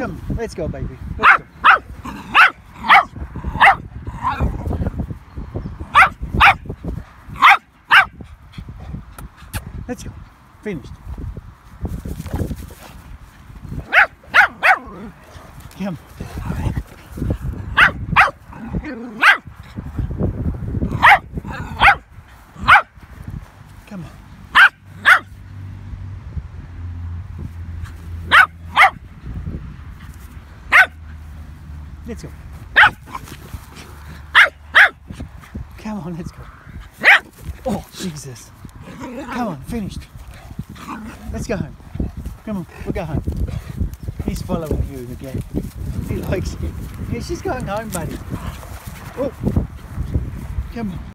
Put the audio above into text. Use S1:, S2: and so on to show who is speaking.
S1: Come on, let's go, baby. Let's go. Let's go. Finished. Come. Come on. Let's go. Come on, let's go. Oh, Jesus. Come on, finished. Let's go home. Come on, we'll go home. He's following you again. He likes you. Yeah, she's going home, buddy. Oh, come on.